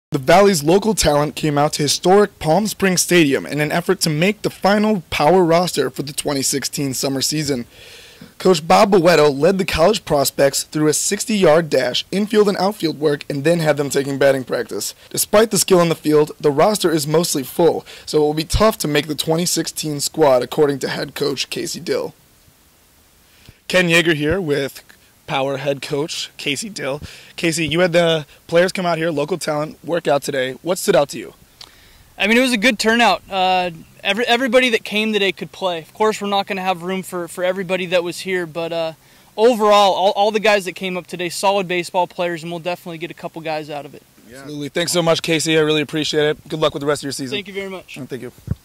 The Valley's local talent came out to historic Palm Springs Stadium in an effort to make the final power roster for the 2016 summer season. Coach Bob Boetto led the college prospects through a 60-yard dash, infield and outfield work, and then had them taking batting practice. Despite the skill in the field, the roster is mostly full, so it will be tough to make the 2016 squad, according to head coach Casey Dill. Ken Yeager here with Power head coach Casey Dill. Casey, you had the players come out here, local talent, work out today. What stood out to you? I mean, it was a good turnout. Everybody that came today could play. Of course, we're not going to have room for everybody that was here, but overall, all the guys that came up today, solid baseball players, and we'll definitely get a couple guys out of it. Yeah. Absolutely. Thanks so much, Casey. I really appreciate it. Good luck with the rest of your season. Thank you very much. Thank you.